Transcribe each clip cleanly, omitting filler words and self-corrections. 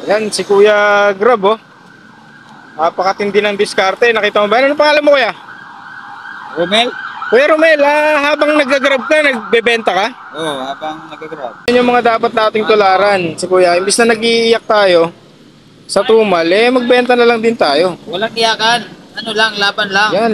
Ayan, si Kuya Grab, oh. Napakatindi ng diskarte. Nakita mo ba? Ano pangalan mo, kuya? Romel? Kuya Romel, habang nag-grab ka, nagbebenta ka? Oo, habang nag-grab. Yan yung mga dapat nating tularan. Si Kuya, imbis na nag-iiyak tayo sa tumal, magbenta na lang din tayo. Walang iyakan. Ano lang, laban lang. Yan,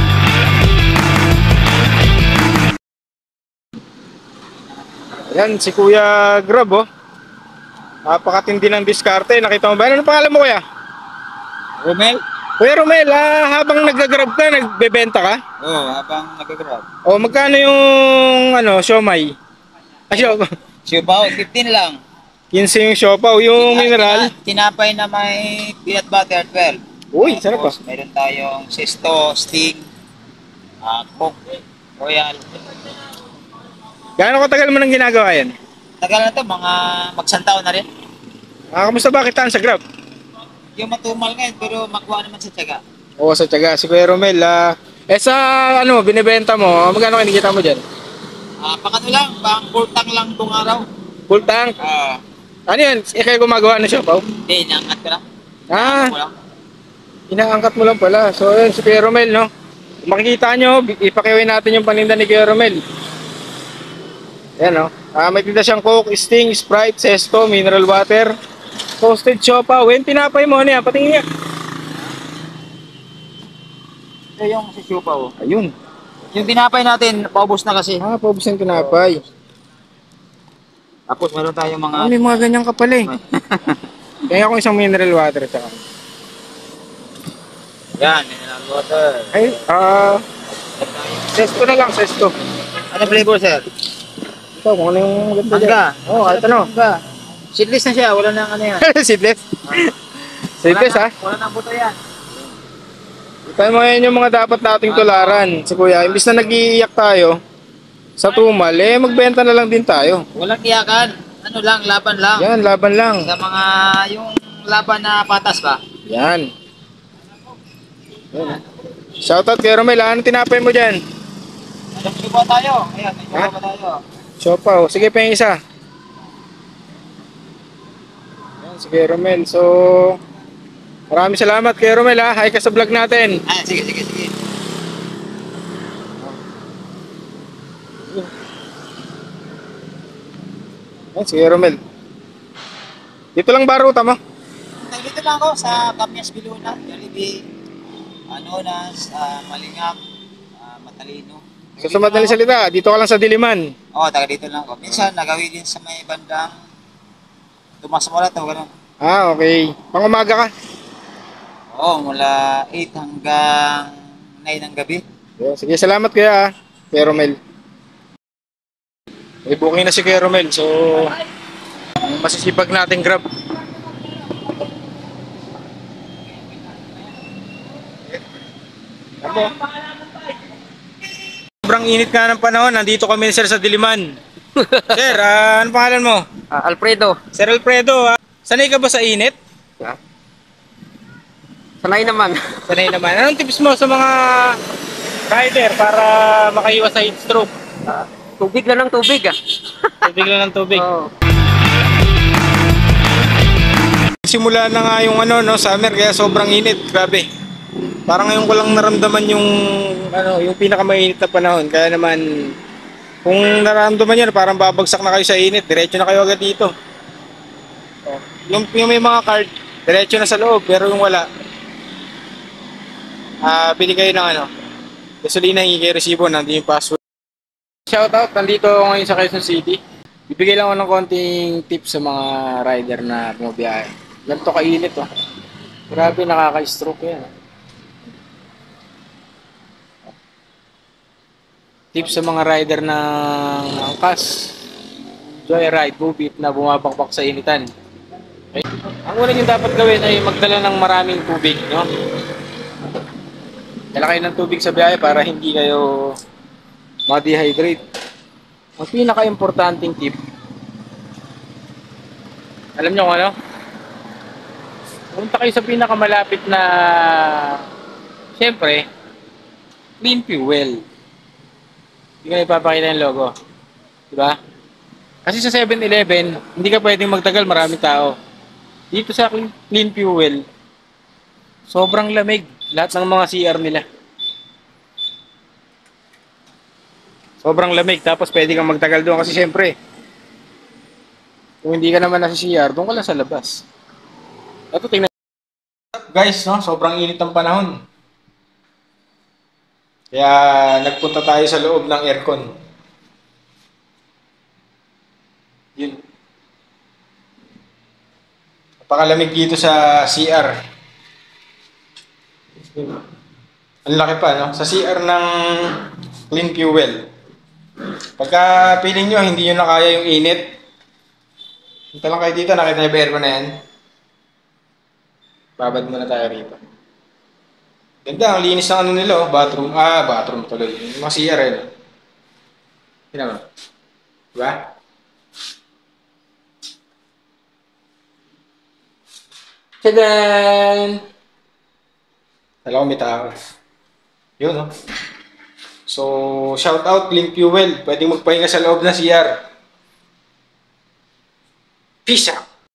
Yan, si Kuya Grab, oh. Napakatindi ng diskarte. Nakita mo ba? Ano pangalan mo, kuya? Romel? Kuya Romel, habang nag-grab ka, nagbebenta ka? Oo, habang nag-grab. O, magkano yung, siomay? Siubaw, 15 lang. 15 yung siopaw, yung mineral. Tinapay na may peanut butter, 12. Uy, sarap, Tapos, meron tayong Sesto, Sting, Coke, Royal. Gaano katagal mo nang ginagawa yan? Tagal na to, mga magsantaw na rin. Kamusta ba kitaan sa Grab? Yung matumal ngayon, pero makuha naman sa tiyaga. Oo, sa tiyaga. Si Kuya Romel, sa binibenta mo, magkano kinikita mo dyan? Pakano lang, pang bultang lang itong araw. Full tank? Ano yan? Kayo gumagawa ng siopaw? Hindi, inaangat ko lang. Ah, Ko lang. inaangkat mo lang pala. So, yun, si Kuya Romel, no? Kung makikita nyo, ipakiwin natin yung paninda ni Kuya Romel. Yan, no? May tinda siyang Coke, Sting, Sprite, Sesto, mineral water, toasted siopaw. Yung tinapay mo, ano yan? Patingin niya. Ito yung si Siupaw. Ayun. Yung tinapay natin, paubos na kasi. Paubos yung tinapay. Tapos meron tayong mga... May mga ganyan ka pala, eh. Kaya ako isang mineral water, tsaka. Yan, mineral water. Ay, Sesto na lang, Sesto. Ano flavor, sir? Ito, kung ano yung maganda dyan. Mangga. Oo, kahit ano. Mangga. Seedless na siya, wala nang ano yan. Seedless? Seedless, ha? Wala nang buto yan. Kaya mo yan yung mga dapat nating tularan. Si Kuya, imbis na nag-iiyak tayo sa tumal, magbenta na lang din tayo. Walang iyakan. Ano lang, laban lang. Yan, laban lang. Sa mga, yung laban na patas ba? Yan. Yan. Shoutout kay Romel, ano tinapay mo dyan? Anong suba tayo? Ayan, may suba pa tayo. Siopaw. Sige pa yung isa. Yan, si Kuya Romel. So, maraming salamat kay Romel, ha. Hi ka sa vlog natin. Sige. Yan, si Kuya Romel. Dito lang ba ruta mo? Dito lang ako sa Camias Biluna, Jollibee, Anonas, Malingap, Matalino. So, sa madaling salita, dito ka lang sa Diliman. Oo, taga dito lang ako. Minsan, nagawin din sa may bandang Tomas Morato, gano'n. Okay. Pang-umaga ka? Oo, mula 8 hanggang 9 ng gabi. Sige, salamat kuya, Kuya Romel. May booking na si Kuya Romel, so masisipag natin Grab. Ano? Sobrang init nga ng panahon, nandito kami sir sa Diliman. Sir, ano pangalan mo? Alfredo. Sir Alfredo, sanay ka ba sa init? Sanay naman. Sanay naman. Anong tips mo sa mga rider para makaiwas sa heat stroke? Tubig lang ng tubig ah. Tubig lang ng tubig. Oo. Simula na nga yung summer kaya sobrang init, grabe. Parang ngayon ko lang naramdaman yung pinakamainit na panahon. Kaya naman kung nararamdaman niyo parang babagsak na kayo sa init, diretso na kayo agad dito. Yung may mga card, diretso na sa loob, pero yung wala, bili kayo ng gasolina, hingi kayo resibo, nandiyo yung password. Shoutout, nandito ako ngayon sa Quezon City. Bibigay lang ako ng konting tips sa mga rider na bumabiyahe. Ganito kainit, oh. Grabe, nakaka-stroke yan. Tips sa mga rider ng angkas, joyride, bubit na bumabakbak sa initan. Okay? Ang una nyo dapat gawin ay magdala ng maraming tubig, no? Dala kayo ng tubig sa biyahe para hindi kayo ma-dehydrate. Ang pinaka-importanting tip, alam nyo kung ano? Punta kayo sa pinakamalapit na, siyempre, clean fuel. Hindi ka ipapakita yung logo. Diba? Kasi sa 7-Eleven, hindi ka pwedeng magtagal, maraming tao. dito sa Clean Fuel, sobrang lamig. Lahat ng mga CR nila. Sobrang lamig. Tapos pwede kang magtagal doon kasi syempre, kung hindi ka naman nasa CR, doon ka lang sa labas. Ito, tingnan. Guys, no? Sobrang init ng panahon. Kaya nagpunta tayo sa loob ng aircon. Yun. Napakalamig dito sa CR. Yun. Ang laki pa, no? Sa CR ng Clean Fuel. Pagka feeling nyo, hindi nyo na kaya yung init, punta lang kayo dito, nakita nyo ba aircon na yan? Babad muna tayo rito. Ganda, ang linis ng ano nila, oh. Bathroom. Bathroom tuloy. Yung mga CR, eh. No? Tingnan mo. Diba? Tadaan! Alam ko may tao. Yun, no? So, shout out Clean Fuel. Pwedeng magpahinga sa loob ng CR. Peace out!